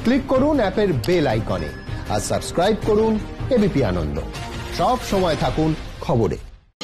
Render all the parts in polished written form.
Click করুন অ্যাপের bell আইকনে আর সাবস্ক্রাইব করুন এবিপি আনন্দ। সব সময় থাকুন খবরে।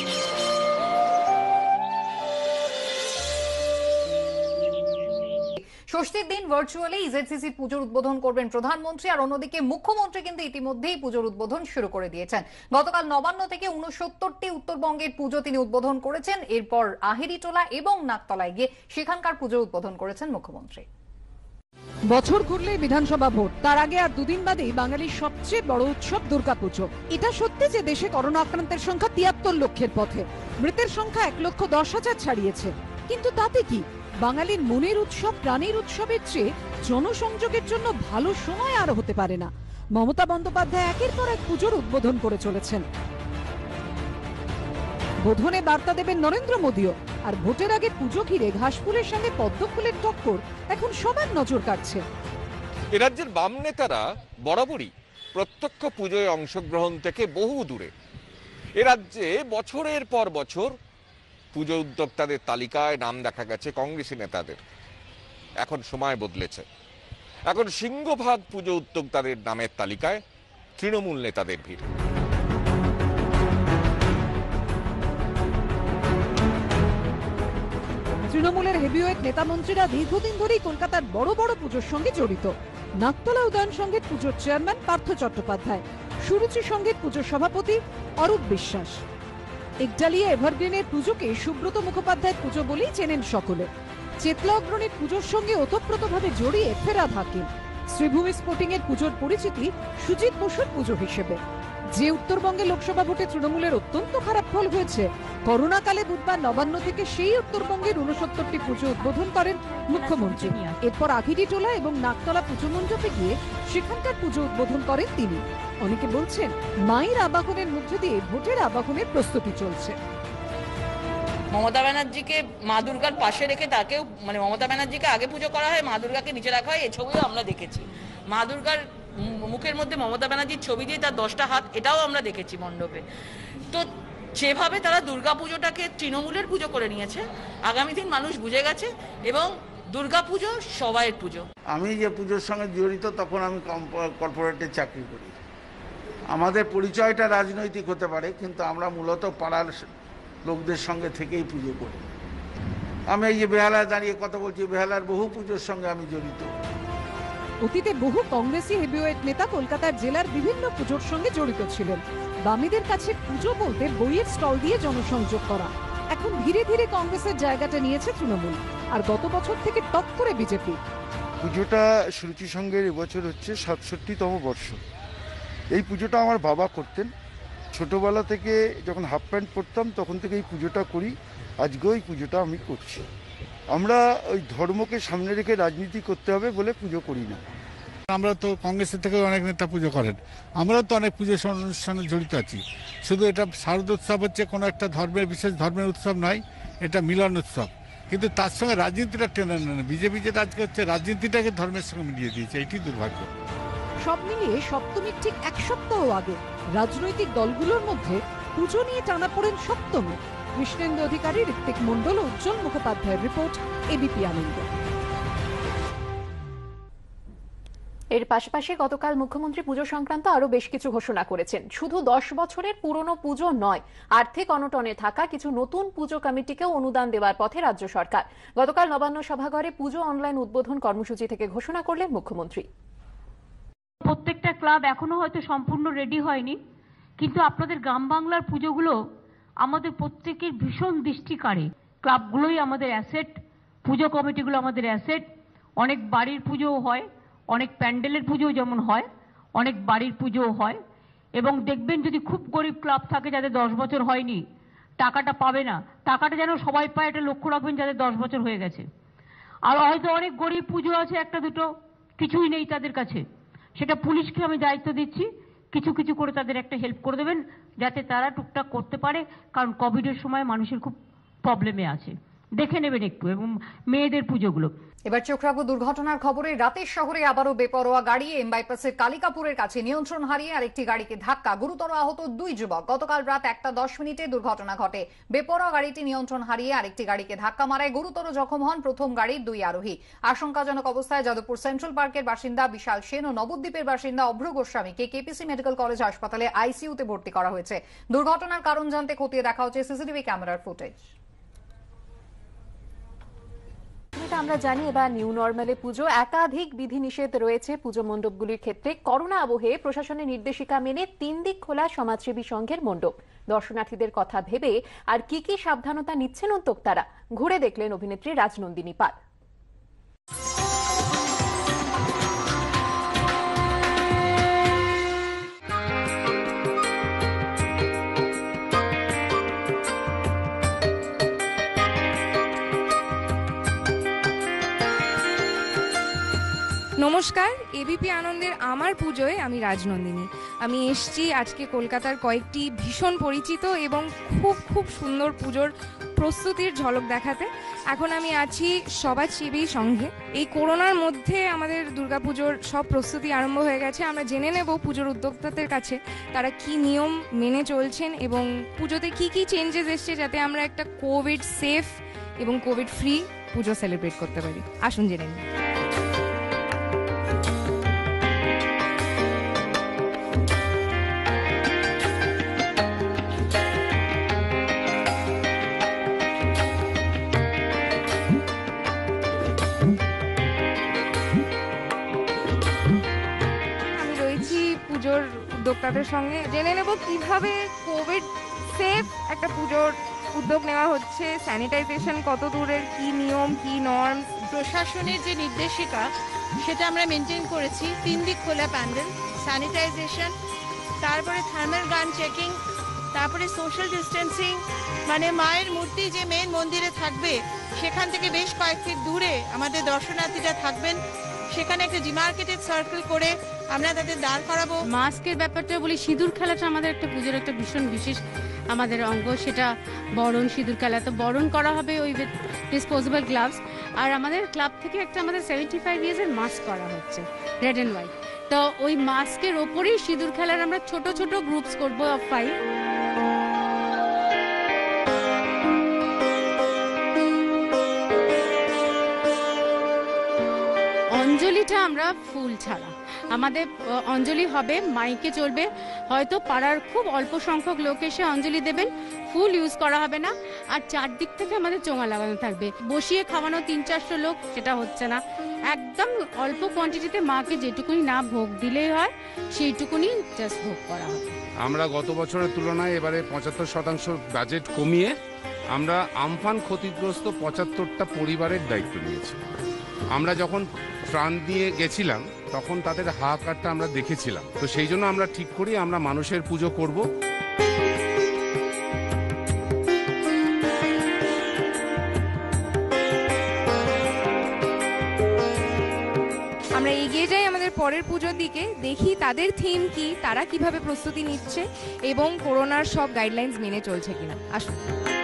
ষষ্ঠীর দিন ভার্চুয়ালি ইজেডসিসি পুজোর উদ্বোধন করবেন প্রধানমন্ত্রী, আর অন্যদিকে মুখ্যমন্ত্রী কিন্তু ইতিমধ্যেই পুজোর উদ্বোধন শুরু করে দিয়েছেন। গতকাল নবান্ন থেকে 69টি উত্তরবঙ্গের পুজো তিনি উদ্বোধন করেছেন। এরপর আহেরিটোলা এবং নাকতলায় গিয়ে সেখানকার পুজো উদ্বোধন করেছেন মুখ্যমন্ত্রী। বছর ঘুরলে বিধানসভা ভোট, তার আগে আর দুদিন বাদেই বাঙালির সবচেয়ে বড় উৎসব দুর্গাপুজো। এটা সত্যি যে দেশে করোনা আক্রান্তের সংখ্যা 73 লক্ষের পথে, মৃতের সংখ্যা 1,10,000 ছাড়িয়েছে। কিন্তু তাতে কি, বাঙালির মনের উৎসব, প্রাণের উৎসবের চেয়ে জনসংযোগের জন্য ভালো সময় আর হতে পারে না। মমতা বন্দ্যোপাধ্যায় একের পর এক পুজোর উদ্বোধন করে চলেছেন। বোধনে বার্তা দেবেন নরেন্দ্র মোদীও। আর ভোটের আগে পুজো ঘিরে ঘাসফুলের সঙ্গে পদ্ম ফুলের টক্কর এখন সবার নজর কাটছে। এ রাজ্যের বাম নেতারা বরাবরই প্রত্যক্ষ পুজোয় অংশগ্রহণ থেকে বহু দূরে। এ রাজ্যে বছরের পর বছর পুজো উদ্যোক্তাদের তালিকায় নাম দেখা গেছে কংগ্রেসী নেতাদের। এখন সময় বদলেছে, এখন সিংহভাগ পুজো উদ্যোক্তাদের নামের তালিকায় তৃণমূল নেতাদের ভিড়। তৃণমূলের হেভিওয়েট নেতা মন্ত্রীরা দীর্ঘদিন ধরেই কলকাতার বড় বড় পুজোর সঙ্গে জড়িত। নাকতলা উদয়ন সংগীত পুজোর চেয়ারম্যান পার্থ চট্টোপাধ্যায়, সুরুচি সংগীত পুজোর সভাপতি অরূপ বিশ্বাস। একডালিয়া এভারগ্রিনের পুজোকে সুব্রত মুখোপাধ্যায়ের পুজো বলেই চেনেন সকলে। চেতলা অগ্রণীর পুজোর সঙ্গে ওতপ্রোতভাবে জড়িয়ে ফেরাদ হাকিম। শ্রীভূমি স্পোর্টিং এর পুজোর পরিচিতি সুজিত বসুর পুজো হিসেবে। যে উত্তরবঙ্গে লোকসভা ভোটে তৃণমূলের অত্যন্ত খারাপ ফল হয়েছে, করোনাকালে বুধবার নবান্ন থেকে সেই উত্তরবঙ্গের 69টি পুজো উদ্বোধন করেন মুখ্যমন্ত্রী। এরপর আঘিরিটোলা এবং নাকতলা পুজো মণ্ডপে গিয়ে সেখানকার পুজো উদ্বোধন করেন তিনি। অনেকে বলছেন, মায়ের আবাহনের মধ্যে দিয়ে ভোটের আবাহনের প্রস্তুতি চলছে। মমতা ব্যানার্জিকে মা দুর্গার পাশে রেখে তাকেও, মানে মমতা ব্যানার্জিকে আগে পুজো করা হয়, মা দুর্গাকে নিচে রাখা হয়, এই ছবিও আমরা দেখেছি। মা দুর্গার মুখের মধ্যে মমতা ব্যানার্জির ছবি দিয়ে তার 10টা হাত, এটাও আমরা দেখেছি মণ্ডপে। তো যেভাবে তারা দুর্গা পুজোটাকে তৃণমূলের পুজো করে নিয়েছে, আগামী দিন মানুষ বুঝে গেছে এবং দুর্গা পুজো সবাইয়ের পুজো। আমি যে পুজোর সঙ্গে জড়িত, তখন আমি কর্পোরেটে চাকরি করি। আমাদের পরিচয়টা রাজনৈতিক হতে পারে, কিন্তু আমরা মূলত পাড়ার লোকদের সঙ্গে থেকেই পুজো করি। আমি এই যে বেহালায় দাঁড়িয়ে কথা বলছি, বেহালার বহু পুজোর সঙ্গে আমি জড়িত। অতীতে বহু কংগ্রেসী হেভিওয়েট নেতা কলকাতার জেলার বিভিন্ন পুজোর সঙ্গে জড়িত ছিলেন। বামীদের কাছে পুজো বলতে বইয়ের স্টল দিয়ে জনসংযোগ করা। এখন ধীরে ধীরে কংগ্রেসের জায়গাটা নিয়েছে তৃণমূল, আর গত বছর থেকে টপ করে বিজেপি। পুজোটা সুরুচি সংঘের এবছর হচ্ছে 67তম বর্ষ। এই পুজোটা আমার বাবা করতেন। ছোটবেলা থেকে যখন হাফ প্যান্ট পরতাম তখন থেকে এই পুজোটা করি। আজকেও এই পুজোটা আমি করছি। আমরা ওই ধর্মকে সামনে রেখে রাজনীতি করতে হবে বলে পুজো করি না। আমরা তো কংগ্রেসের থেকে অনেক নেতা পুজো করেন, আমরাও তো অনেক পুজো অনুষ্ঠানে জড়িত আছি। শুধু এটা শারদ উৎসব হচ্ছে কোনো একটা ধর্মের, বিশেষ ধর্মের উৎসব নয়, এটা মিলন উৎসব। কিন্তু তার সঙ্গে রাজনীতিটা টেনে নেন। বিজেপি যেটা আজকে হচ্ছে রাজনীতিটাকে ধর্মের সঙ্গে মিলিয়ে দিয়েছে, এটি দুর্ভাগ্য। সব মিলিয়ে সপ্তমীর ঠিক এক সপ্তাহ আগে রাজনৈতিক দলগুলোর মধ্যে পুজো নিয়ে টানাপোড়েন সপ্তমী। কৃষ্ণেন্দু অধিকারী, ঋত্বিক মণ্ডল ও উজ্জ্বল মুখোপাধ্যায়ের রিপোর্ট, এবিপি আনন্দ। এর পাশাপাশি গতকাল মুখ্যমন্ত্রী পুজো সংক্রান্ত আরো বেশ কিছু ঘোষণা করেছেন। শুধু 10 বছরের পুরনো পুজো নয়, আর্থিক অনটনে থাকা কিছু নতুন পুজো কমিটিকেও অনুদান দেওয়ার পথে রাজ্য সরকার। গতকাল নবান্ন সভাঘরে পুজো অনলাইন উদ্বোধন কর্মসূচি থেকে ঘোষণা করলেন মুখ্যমন্ত্রী। প্রত্যেকটা ক্লাব এখনো হয়তো সম্পূর্ণ রেডি হয়নি, কিন্তু আপনাদের গ্রাম বাংলার পুজোগুলো আমাদের প্রত্যেকের ভীষণ দৃষ্টি কাড়ে। ক্লাবগুলোই আমাদের অ্যাসেট, পুজো কমিটিগুলো আমাদের অ্যাসেট। অনেক বাড়ির পুজোও হয়, অনেক প্যান্ডেলের পুজোও যেমন হয়, অনেক বাড়ির পুজোও হয়। এবং দেখবেন যদি খুব গরিব ক্লাব থাকে যাদের 10 বছর হয়নি, টাকাটা পাবে না। টাকাটা যেন সবাই পায়, এটা লক্ষ্য রাখবেন যাদের 10 বছর হয়ে গেছে। আর হয়তো অনেক গরিব পুজো আছে, একটা দুটো, কিছুই নেই তাদের কাছে। সেটা পুলিশকে আমি দায়িত্ব দিচ্ছি, কিছু কিছু করে তাদের একটা হেল্প করে দেবেন যাতে তারা টুকটাক করতে পারে, কারণ কোভিডের সময় মানুষের খুব প্রবলেমে আছে। দেখে নেবেন একটু, এবং মেয়েদের পুজোগুলো। এবার চোখ রাখবো দুর্ঘটনার খবরে। রাতের শহরে আবারও বেপরোয়া গাড়ি। এম বাইপাসের কালিকাপুরের কাছে নিয়ন্ত্রণ হারিয়ে আরেকটি গাড়িকে ধাক্কা, গুরুতর আহত 2 যুবক। গতকাল রাত 1:10 দুর্ঘটনা ঘটে। বেপরোয়া গাড়িটি নিয়ন্ত্রণ হারিয়ে আরেকটি গাড়িকে ধাক্কা মারায় গুরুতর জখম হন প্রথম গাড়ির 2 আরোহী। আশঙ্কাজনক অবস্থায় যাদবপুর সেন্ট্রাল পার্কের বাসিন্দা বিশাল সেন ও নবদ্বীপের বাসিন্দা অভ্র গোস্বামীকে কেপিসি মেডিকেল কলেজ হাসপাতালে আইসিইউতে ভর্তি করা হয়েছে। দুর্ঘটনার কারণ জানতে খতিয়ে দেখা হচ্ছে সিসিটিভি ক্যামেরার ফুটেজ। আমরা জানি এবার নিউ নর্মালে পুজো, একাধিক বিধিনিষেধ রয়েছে পুজো মণ্ডপগুলির ক্ষেত্রে। করোনা আবহে প্রশাসনের নির্দেশিকা মেনে 3 দিক খোলা সমাজসেবী সংঘের মণ্ডপ। দর্শনার্থীদের কথা ভেবে আর কি কি সাবধানতা নিচ্ছেন উদ্যোক্তারা, ঘুরে দেখলেন অভিনেত্রী রাজনন্দিনী পাল। নমস্কার, এবিপি আনন্দের আমার পুজোয় আমি রাজনন্দিনী। আমি এসছি আজকে কলকাতার কয়েকটি ভীষণ পরিচিত এবং খুব খুব সুন্দর পুজোর প্রস্তুতির ঝলক দেখাতে। এখন আমি আছি সমাজসেবী সংঘে। এই করোনার মধ্যে আমাদের দুর্গাপুজোর সব প্রস্তুতি আরম্ভ হয়ে গেছে। আমরা জেনে নেব পুজোর উদ্যোক্তাদের কাছে তারা কি নিয়ম মেনে চলছেন এবং পুজোতে কি কি চেঞ্জেস এসছে যাতে আমরা একটা কোভিড সেফ এবং কোভিড ফ্রি পুজো সেলিব্রেট করতে পারি। আসুন জেনে নিই। পুজোর উদ্যোক্তাদের সঙ্গে জেনে নেব কিভাবে কোভিড সেফ একটা পুজোর উদ্যোগ নেওয়া হচ্ছে, স্যানিটাইজেশন কত দূরের, কি নিয়ম কি নর্মস। প্রশাসনের যে নির্দেশিকা সেটা আমরা মেনটেন করেছি। 3 দিক খোলা প্যান্ডেল, স্যানিটাইজেশন, তারপরে থার্মাল গান চেকিং, তারপরে সোশ্যাল ডিস্টেন্সিং, মানে মায়ের মূর্তি যে মেন মন্দিরে থাকবে সেখান থেকে বেশ কয়েক ফিট দূরে আমাদের দর্শনার্থীরা থাকবেন। সেখানে একটা ডিমার্কেটেড সার্কেল করে আমরা তাদের দাঁড় করাবো। মাস্কের ব্যাপারটা বলি, সিঁদুর খেলাটা আমাদের একটা পুজোর একটা ভীষণ বিশেষ আমাদের অঙ্গ, সেটা বরণ সিঁদুর খেলা। তো বরণ করা হবে ওই উইথ ডিসপোজেবল গ্লাভস। আর আমাদের ক্লাব থেকে একটা আমাদের 75 ইয়ার্সের মাস্ক করা হচ্ছে, রেড অ্যান্ড হোয়াইট। তো ওই মাস্কের ওপরেই সিঁদুর খেলার আমরা ছোট ছোট গ্রুপস করবো অফ 5। অঞ্জলিটা আমরা ফুল ছাড়া, আমাদের অঞ্জলি হবে মাইকে চলবে, হয়তো পাড়ার খুব অল্প সংখ্যক লোক এসে অঞ্জলি দেবেন, ফুল ইউজ করা হবে না। আর চারদিক থেকে আমাদের চোঙা লাগানো থাকবে। বসিয়ে খাওয়ানো 300-400 লোক সেটা হচ্ছে না, একদম অল্প কোয়ান্টিটিতে মাকে যেটুকুনি না ভোগ দিলেই হয় সেইটুকুনি জাস্ট ভোগ করা হবে। আমরা গত বছরের তুলনায় এবারে 75% বাজেট কমিয়ে আমরা আমফান ক্ষতিগ্রস্ত 75টা পরিবারের দায়িত্ব নিয়েছি। আমরা যখন ত্রাণ দিয়ে গেছিলাম তখন তাদের হাহাকারটা আমরা দেখেছিলাম। তো সেই জন্য আমরা ঠিক করি আমরা মানুষের পুজো করব। আমরা এগিয়ে যাই আমাদের পরের পুজোর দিকে, দেখি তাদের থিম কি, তারা কিভাবে প্রস্তুতি নিচ্ছে এবং করোনার সব গাইডলাইন্স মেনে চলছে কিনা। আসুন।